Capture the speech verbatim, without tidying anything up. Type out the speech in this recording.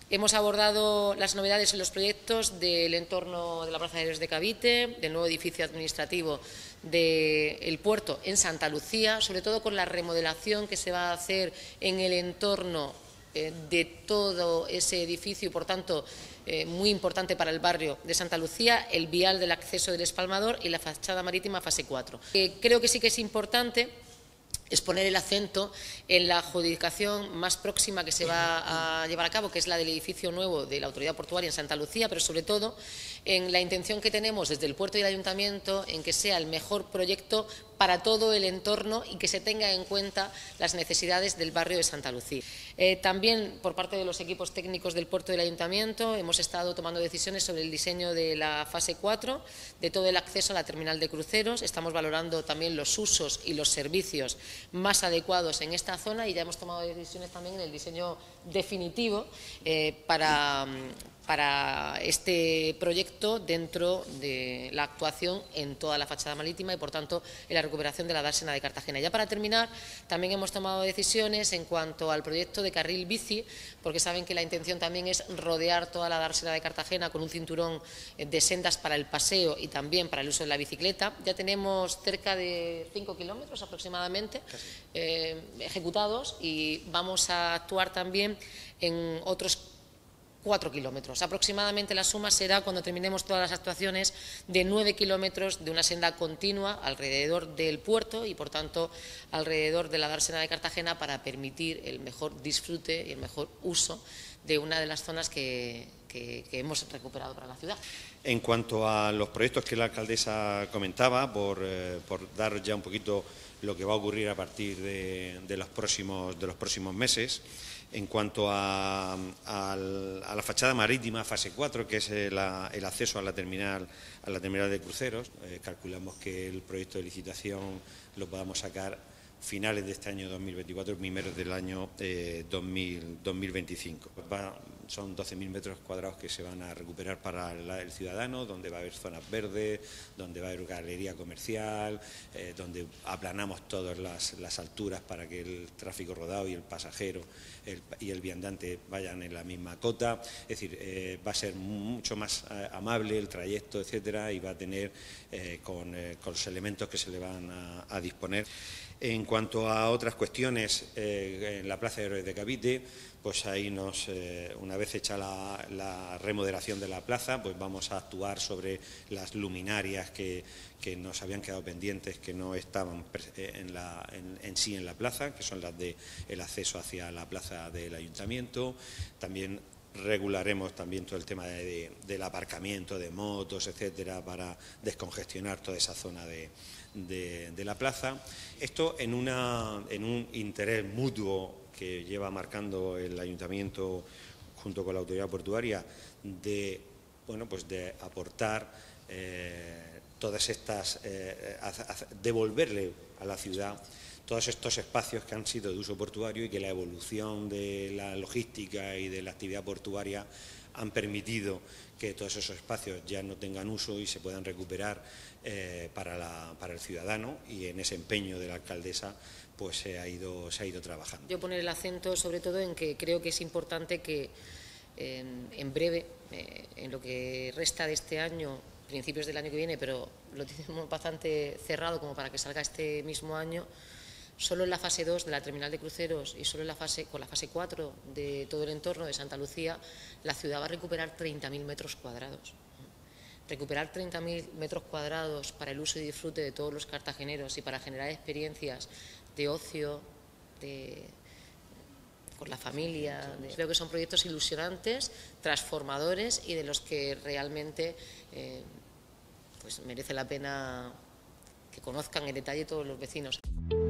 Hemos abordado las novedades en los proyectos del entorno de la Plaza de Héroes de Cavite, del nuevo edificio administrativo del puerto en Santa Lucía, sobre todo con la remodelación que se va a hacer en el entorno eh, de todo ese edificio y, por tanto, eh, muy importante para el barrio de Santa Lucía, el vial del acceso del Espalmador y la fachada marítima fase cuatro. Eh, creo que sí que es importante es poner el acento en la adjudicación más próxima que se va a llevar a cabo, que es la del edificio nuevo de la Autoridad Portuaria en Santa Lucía, pero sobre todo en la intención que tenemos desde el puerto y el ayuntamiento en que sea el mejor proyecto para todo el entorno y que se tenga en cuenta las necesidades del barrio de Santa Lucía. Eh, también por parte de los equipos técnicos del puerto y del ayuntamiento hemos estado tomando decisiones sobre el diseño de la fase cuatro, de todo el acceso a la terminal de cruceros. Estamos valorando también los usos y los servicios más adecuados en esta zona y ya hemos tomado decisiones también en el diseño definitivo eh, para, para este proyecto dentro de la actuación en toda la fachada marítima y, por tanto, en la recuperación de la dársena de Cartagena. Ya para terminar, también hemos tomado decisiones en cuanto al proyecto de carril bici, porque saben que la intención también es rodear toda la dársena de Cartagena con un cinturón de sendas para el paseo y también para el uso de la bicicleta. Ya tenemos cerca de cinco kilómetros aproximadamente eh, ejecutados y vamos a actuar también en otros cuatro kilómetros. Aproximadamente la suma será, cuando terminemos todas las actuaciones, de nueve kilómetros de una senda continua alrededor del puerto y, por tanto, alrededor de la dársena de Cartagena para permitir el mejor disfrute y el mejor uso de una de las zonas que, que, que hemos recuperado para la ciudad. En cuanto a los proyectos que la alcaldesa comentaba, por, eh, por dar ya un poquito lo que va a ocurrir a partir de, de, los, próximos, de los próximos meses, en cuanto a, a, a la fachada marítima fase cuatro, que es el, el acceso a la terminal, a la terminal de cruceros, eh, calculamos que el proyecto de licitación lo podamos sacar finales de este año dos mil veinticuatro, primeros del año eh, dos mil, dos mil veinticinco. Va, son doce mil metros cuadrados que se van a recuperar para la, el ciudadano, donde va a haber zonas verdes, donde va a haber galería comercial, eh, donde aplanamos todas las, las alturas para que el tráfico rodado y el pasajero el, y el viandante vayan en la misma cota. Es decir, eh, va a ser mucho más eh, amable el trayecto, etcétera, y va a tener eh, con, eh, con los elementos que se le van a, a disponer. En cuanto a otras cuestiones, eh, en la Plaza de Héroes de Cavite, pues ahí nos, eh, una vez hecha la, la remodelación de la plaza, pues vamos a actuar sobre las luminarias que, que nos habían quedado pendientes, que no estaban en, la, en, en sí en la plaza, que son las de el acceso hacia la plaza del ayuntamiento. También regularemos también todo el tema de, de, del aparcamiento de motos, etcétera, para descongestionar toda esa zona de, de, de la plaza. Esto en, una, en un interés mutuo que lleva marcando el ayuntamiento junto con la autoridad portuaria de, bueno, pues de aportar eh, todas estas, eh, a, a, devolverle a la ciudad todos estos espacios que han sido de uso portuario y que la evolución de la logística y de la actividad portuaria han permitido que todos esos espacios ya no tengan uso y se puedan recuperar eh, para, la, para el ciudadano, y en ese empeño de la alcaldesa pues se ha ido, se ha ido trabajando. Yo poner el acento sobre todo en que creo que es importante que en, en breve, eh, en lo que resta de este año, principios del año que viene, pero lo tenemos bastante cerrado como para que salga este mismo año, solo en la fase dos de la terminal de cruceros y solo en la fase, con la fase cuatro de todo el entorno de Santa Lucía, la ciudad va a recuperar treinta mil metros cuadrados. Recuperar treinta mil metros cuadrados para el uso y disfrute de todos los cartageneros y para generar experiencias de ocio, de, con la familia. De, creo que son proyectos ilusionantes, transformadores y de los que realmente eh, pues merece la pena que conozcan en detalle todos los vecinos.